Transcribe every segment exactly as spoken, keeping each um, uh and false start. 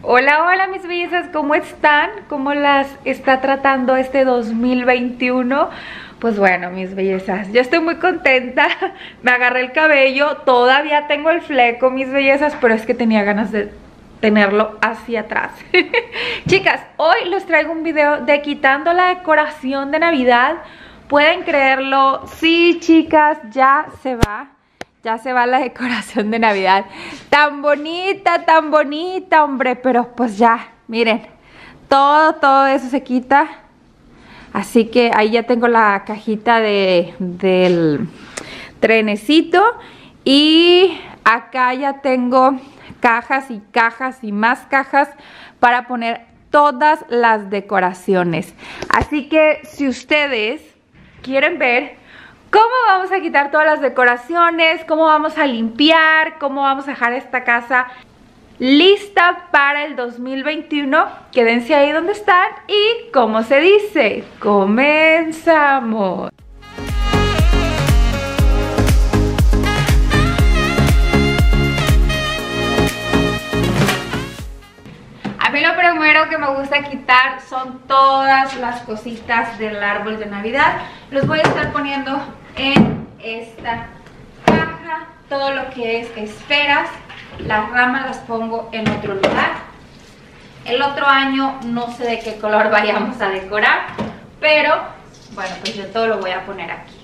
Hola, hola mis bellezas, ¿cómo están? ¿Cómo las está tratando este dos mil veintiuno? Pues bueno, mis bellezas, yo estoy muy contenta. Me agarré el cabello, todavía tengo el fleco, mis bellezas, pero es que tenía ganas de tenerlo hacia atrás. Chicas, hoy les traigo un video de quitando la decoración de Navidad. ¿Pueden creerlo? Sí, chicas, ya se va. Ya se va la decoración de Navidad. Tan bonita, tan bonita, hombre. Pero pues ya, miren. Todo, todo eso se quita. Así que ahí ya tengo la cajita de, del trenecito. Y acá ya tengo cajas y cajas y más cajas para poner todas las decoraciones. Así que si ustedes quieren ver cómo vamos a quitar todas las decoraciones, cómo vamos a limpiar, cómo vamos a dejar esta casa lista para el dos mil veintiuno, quédense ahí donde están y, como se dice, comenzamos. A mí lo primero que me gusta quitar son todas las cositas del árbol de Navidad. Los voy a estar poniendo en esta caja. Todo lo que es esferas, las ramas las pongo en otro lugar. El otro año no sé de qué color vayamos a decorar, pero bueno, pues yo todo lo voy a poner aquí.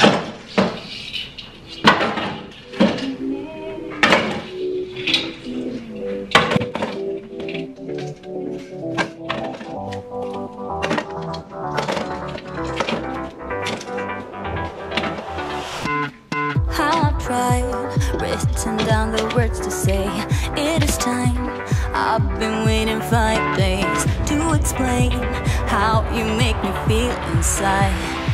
Written down the words to say it is time. I've been waiting five days to explain how you make me feel inside.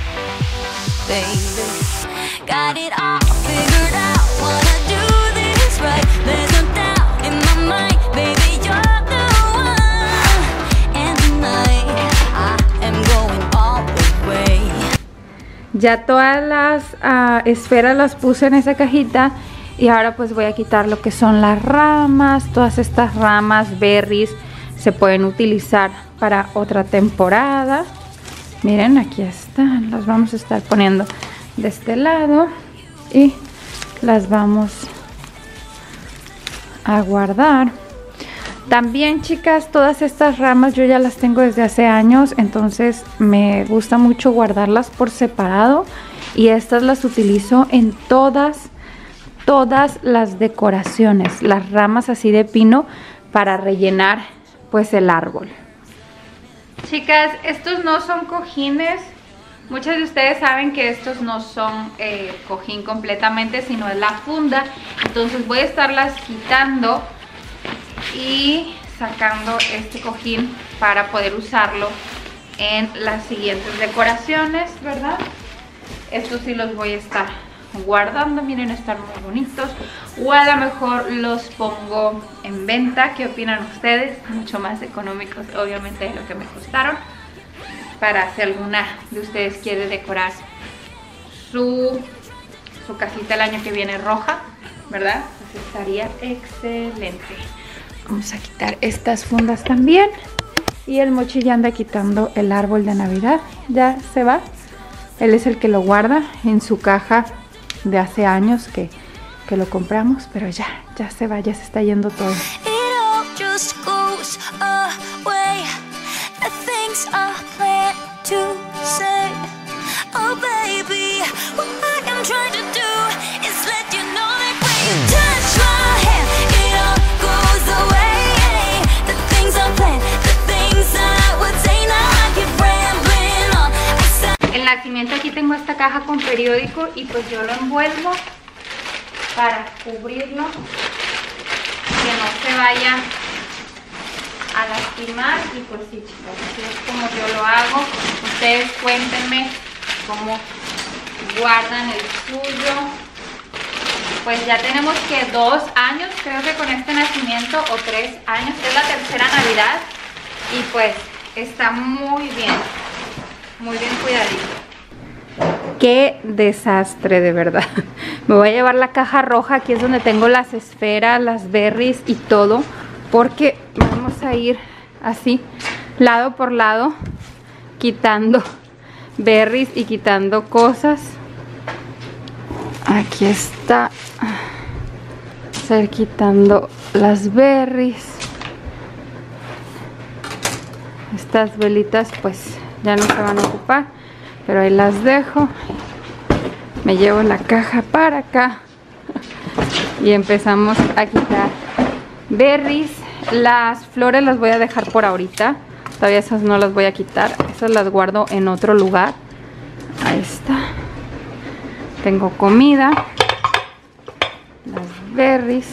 Baby, got it all figured out. Wanna do this right. There's no doubt in my mind. Baby, you're the one. And tonight I am going all the way. Ya todas las uh, esferas las puse en esa cajita. Y ahora pues voy a quitar lo que son las ramas. Todas estas ramas, berries, se pueden utilizar para otra temporada. Miren, aquí están. Las vamos a estar poniendo de este lado. Y las vamos a guardar. También, chicas, todas estas ramas yo ya las tengo desde hace años. Entonces me gusta mucho guardarlas por separado. Y estas las utilizo en todas todas las decoraciones, las ramas así de pino para rellenar pues el árbol. Chicas, estos no son cojines. Muchas de ustedes saben que estos no son eh, cojín completamente, sino es la funda. Entonces voy a estarlas quitando y sacando este cojín para poder usarlo en las siguientes decoraciones, ¿verdad? Estos sí los voy a estar guardando, miren, están muy bonitos. O a lo mejor los pongo en venta. ¿Qué opinan ustedes? Mucho más económicos, obviamente, de lo que me costaron. Para si alguna de ustedes quiere decorar su, su casita el año que viene roja, ¿verdad? Pues estaría excelente. Vamos a quitar estas fundas también. Y el Mochi ya anda quitando el árbol de Navidad. Ya se va. Él es el que lo guarda en su caja de hace años que, que lo compramos, pero ya, ya se va, ya se está yendo todo. El nacimiento, aquí tengo esta caja con periódico y pues yo lo envuelvo para cubrirlo, que no se vaya a lastimar. Y pues sí, chicos, así es como yo lo hago. Ustedes cuéntenme cómo guardan el suyo. Pues ya tenemos que dos años, creo que con este nacimiento, o tres años, es la tercera Navidad. Y pues está muy bien, muy bien cuidadito. Qué desastre, de verdad. Me voy a llevar la caja roja, aquí es donde tengo las esferas, las berries y todo, porque vamos a ir así, lado por lado, quitando berries y quitando cosas. Aquí está. Vamos a ir quitando las berries. Estas velitas pues ya no se van a ocupar, pero ahí las dejo. Me llevo la caja para acá y empezamos a quitar berries. Las flores las voy a dejar por ahorita, todavía esas no las voy a quitar, esas las guardo en otro lugar. Ahí está. Tengo comida, las berries.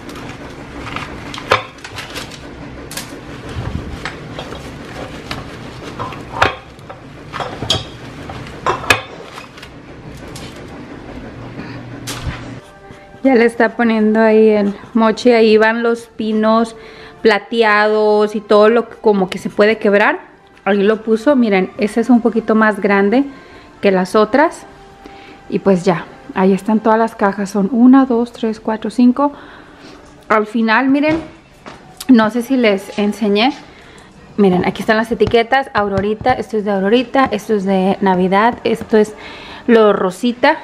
Ya le está poniendo ahí el mochi, ahí van los pinos plateados y todo lo que como que se puede quebrar. Ahí lo puso, miren, ese es un poquito más grande que las otras. Y pues ya, ahí están todas las cajas, son una, dos, tres, cuatro, cinco. Al final, miren, no sé si les enseñé. Miren, aquí están las etiquetas, Aurorita, esto es de Aurorita, esto es de Navidad, esto es lo rosita.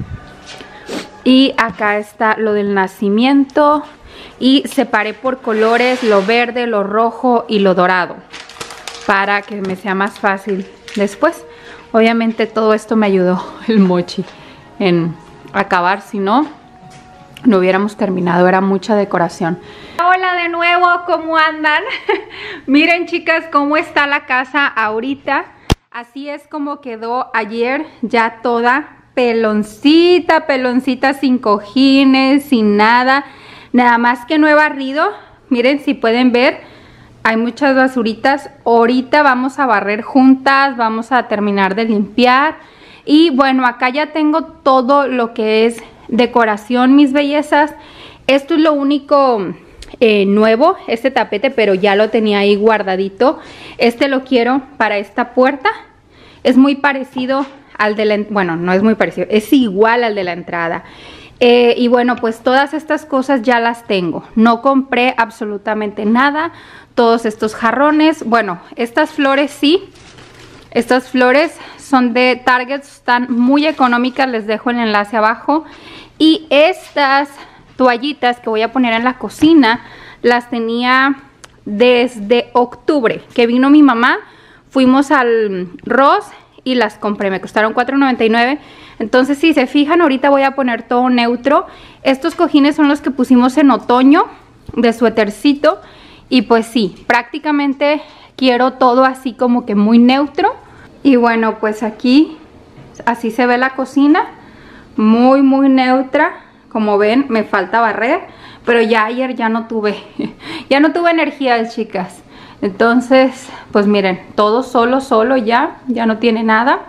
Y acá está lo del nacimiento. Y separé por colores lo verde, lo rojo y lo dorado, para que me sea más fácil después. Obviamente todo esto me ayudó el mochi en acabar, si no, no hubiéramos terminado, era mucha decoración. Hola de nuevo, ¿cómo andan? Miren chicas cómo está la casa ahorita. Así es como quedó ayer, ya toda peloncita, peloncita, sin cojines, sin nada, nada más que no he barrido. Miren, si pueden ver, hay muchas basuritas. Ahorita vamos a barrer juntas, vamos a terminar de limpiar. Y bueno, acá ya tengo todo lo que es decoración, mis bellezas. Esto es lo único eh, nuevo, este tapete, pero ya lo tenía ahí guardadito. Este lo quiero para esta puerta. Es muy parecido al de la... Bueno, no es muy parecido, es igual al de la entrada. Eh, y bueno, pues todas estas cosas ya las tengo. No compré absolutamente nada. Todos estos jarrones. Bueno, estas flores sí. Estas flores son de Target. Están muy económicas. Les dejo el enlace abajo. Y estas toallitas que voy a poner en la cocina, las tenía desde octubre. Que vino mi mamá. Fuimos al Ross y las compré. Me costaron cuatro noventa y nueve. Entonces, si se fijan, ahorita voy a poner todo neutro. Estos cojines son los que pusimos en otoño, de suétercito. Y pues sí, prácticamente quiero todo así como que muy neutro. Y bueno, pues aquí así se ve la cocina. Muy, muy neutra. Como ven, me falta barrer. Pero ya ayer ya no tuve, ya no tuve energía, chicas. Entonces, pues miren, todo solo, solo ya. Ya no tiene nada.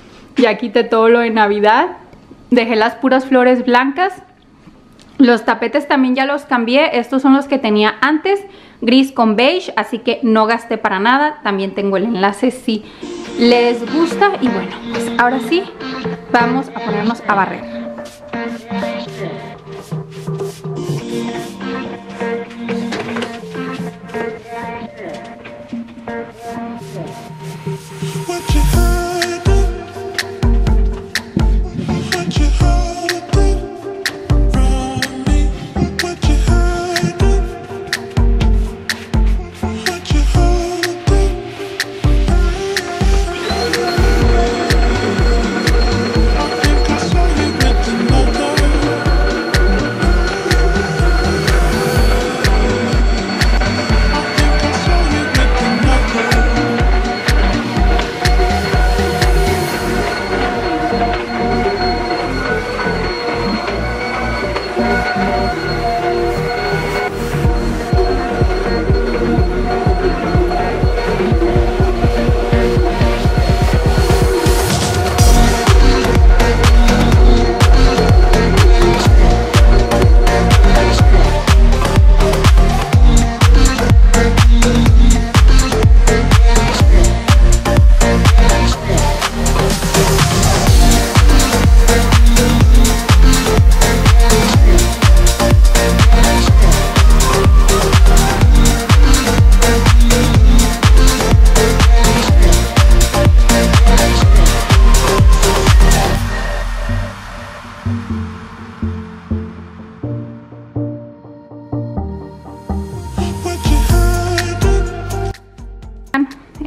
Ya quité todo lo de Navidad. Dejé las puras flores blancas. Los tapetes también ya los cambié. Estos son los que tenía antes, gris con beige, así que no gasté para nada. También tengo el enlace si les gusta. Y bueno, pues ahora sí, vamos a ponernos a barrer.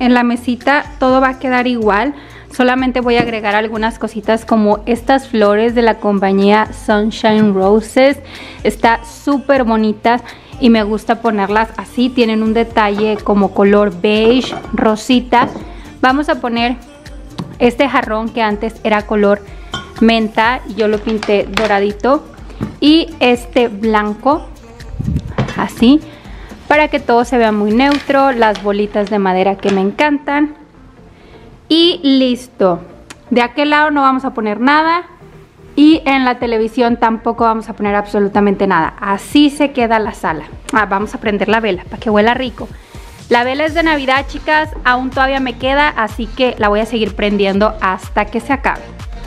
en la mesita todo va a quedar igual. Solamente voy a agregar algunas cositas como estas flores de la compañía Sunshine Roses. Está súper bonitas y me gusta ponerlas así. Tienen un detalle como color beige, rosita. Vamos a poner este jarrón que antes era color menta. Yo lo pinté doradito. Y este blanco, así, para que todo se vea muy neutro. Las bolitas de madera que me encantan. Y listo. De aquel lado no vamos a poner nada. Y en la televisión tampoco vamos a poner absolutamente nada. Así se queda la sala. Ah, vamos a prender la vela para que huela rico. La vela es de Navidad, chicas. Aún todavía me queda, así que la voy a seguir prendiendo hasta que se acabe.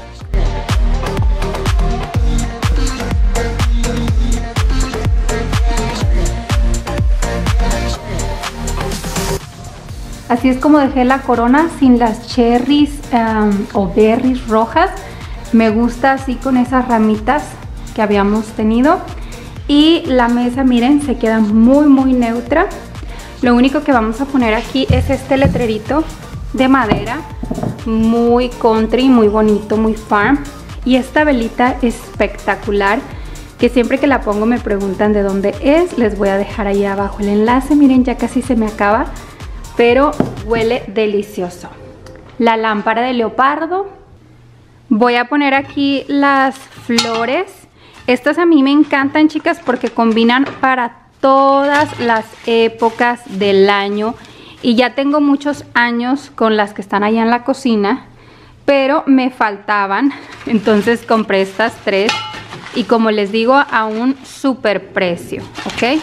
Así es como dejé la corona sin las cherries um, o berries rojas. Me gusta así con esas ramitas que habíamos tenido. Y la mesa, miren, se queda muy muy neutra. Lo único que vamos a poner aquí es este letrerito de madera. Muy country, muy bonito, muy farm. Y esta velita espectacular, que siempre que la pongo me preguntan de dónde es. Les voy a dejar ahí abajo el enlace. Miren, ya casi se me acaba, pero huele delicioso. La lámpara de leopardo. Voy a poner aquí las flores. Estas a mí me encantan, chicas, porque combinan para todas las épocas del año. Y ya tengo muchos años con las que están allá en la cocina, pero me faltaban. Entonces compré estas tres. Y como les digo, a un súper precio, ¿ok?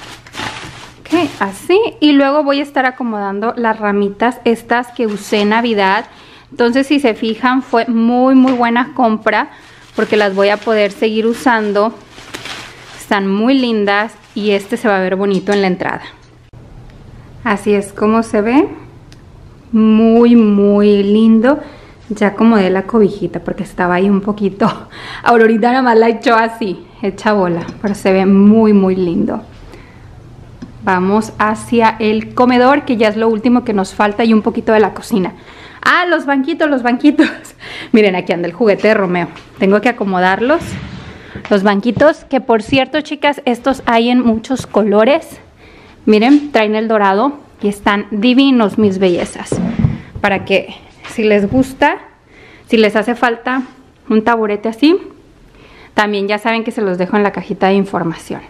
Ok, así. Y luego voy a estar acomodando las ramitas, estas que usé en Navidad. Entonces, si se fijan, fue muy muy buena compra, porque las voy a poder seguir usando. Están muy lindas y este se va a ver bonito en la entrada. Así es como se ve. Muy muy lindo. Ya acomodé la cobijita porque estaba ahí un poquito. Aurorita nada más la echó así, hecha bola, pero se ve muy muy lindo. Vamos hacia el comedor, que ya es lo último que nos falta, y un poquito de la cocina. Ah, los banquitos, los banquitos. Miren, aquí anda el juguete de Romeo. Tengo que acomodarlos. Los banquitos, que por cierto, chicas, estos hay en muchos colores. Miren, traen el dorado y están divinos, mis bellezas. Para que, si les gusta, si les hace falta un taburete así, también ya saben que se los dejo en la cajita de información.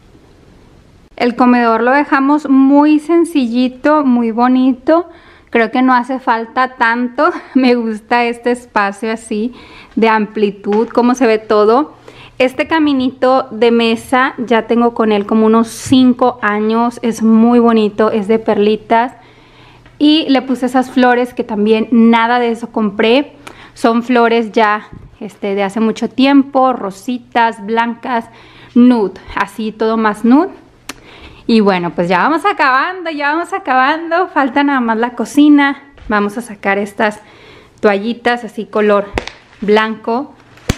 El comedor lo dejamos muy sencillito, muy bonito. Creo que no hace falta tanto. Me gusta este espacio así de amplitud, cómo se ve todo. Este caminito de mesa ya tengo con él como unos cinco años. Es muy bonito, es de perlitas. Y le puse esas flores que también nada de eso compré. Son flores ya este, de hace mucho tiempo, rositas, blancas, nude. Así todo más nude. Y bueno, pues ya vamos acabando, ya vamos acabando. Falta nada más la cocina. Vamos a sacar estas toallitas así color blanco.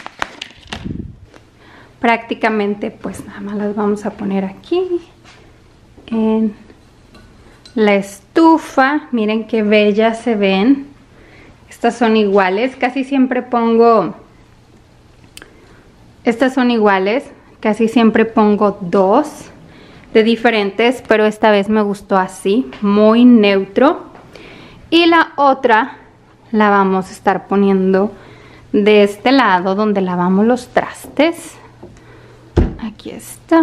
Prácticamente pues nada más las vamos a poner aquí en la estufa. Miren qué bellas se ven. Estas son iguales. Casi siempre pongo... Estas son iguales. Casi siempre pongo dos de diferentes, pero esta vez me gustó así, muy neutro. Y la otra la vamos a estar poniendo de este lado donde lavamos los trastes. Aquí está.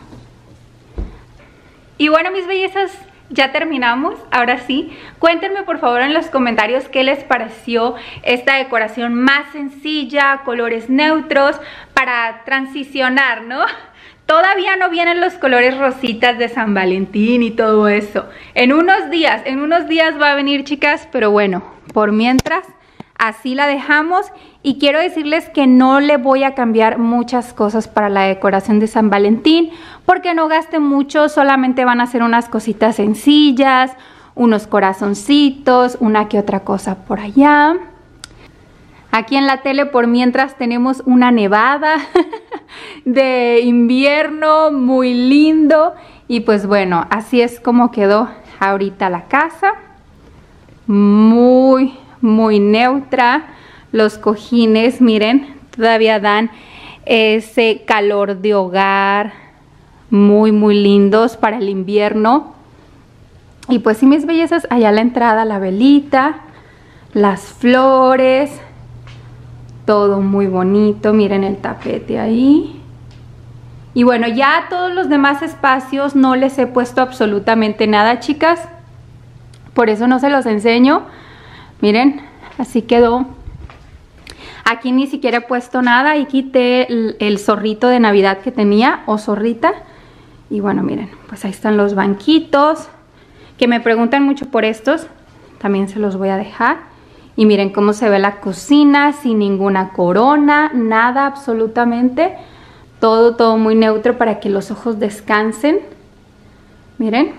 Y bueno, mis bellezas, ya terminamos. Ahora sí, cuéntenme por favor en los comentarios qué les pareció esta decoración más sencilla, colores neutros, para transicionar, ¿no? Todavía no vienen los colores rositas de San Valentín y todo eso. En unos días, en unos días va a venir, chicas, pero bueno, por mientras, así la dejamos. Y quiero decirles que no le voy a cambiar muchas cosas para la decoración de San Valentín, porque no gaste mucho, solamente van a ser unas cositas sencillas, unos corazoncitos, una que otra cosa por allá. Aquí en la tele por mientras tenemos una nevada de invierno muy lindo. Y pues bueno, así es como quedó ahorita la casa. muy, muy neutra. Los cojines, miren, todavía dan ese calor de hogar, muy, muy lindos para el invierno. Y pues sí, mis bellezas, allá a la entrada la velita, las flores, todo muy bonito. Miren el tapete ahí. Y bueno, ya todos los demás espacios no les he puesto absolutamente nada, chicas. Por eso no se los enseño. Miren, así quedó. Aquí ni siquiera he puesto nada y quité el, el zorrito de Navidad que tenía, o zorrita. Y bueno, miren, pues ahí están los banquitos, que me preguntan mucho por estos. También se los voy a dejar. Y miren cómo se ve la cocina, sin ninguna corona, nada absolutamente. Todo, todo muy neutro para que los ojos descansen. Miren.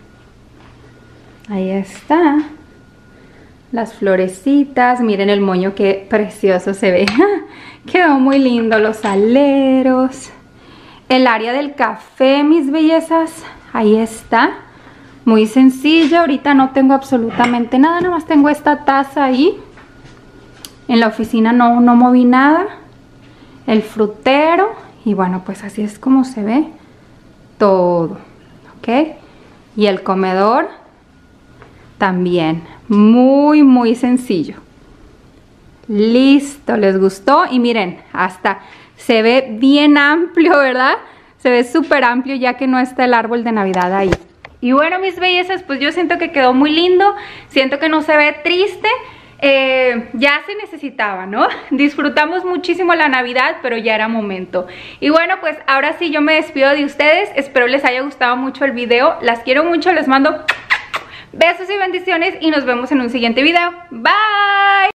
Ahí está. Las florecitas. Miren el moño, qué precioso se ve. Quedó muy lindo. Los aleros. El área del café, mis bellezas. Ahí está. Muy sencillo. Ahorita no tengo absolutamente nada. Nada más tengo esta taza ahí. En la oficina no, no moví nada. El frutero. Y bueno, pues así es como se ve todo, ¿ok? Y el comedor también, muy, muy sencillo. Listo, ¿les gustó? Y miren, hasta se ve bien amplio, ¿verdad? Se ve súper amplio ya que no está el árbol de Navidad ahí. Y bueno, mis bellezas, pues yo siento que quedó muy lindo. Siento que no se ve triste. Eh, ya se necesitaba, ¿no? Disfrutamos muchísimo la Navidad, pero ya era momento. Y bueno, pues ahora sí yo me despido de ustedes. Espero les haya gustado mucho el video. Las quiero mucho, les mando besos y bendiciones y nos vemos en un siguiente video. Bye.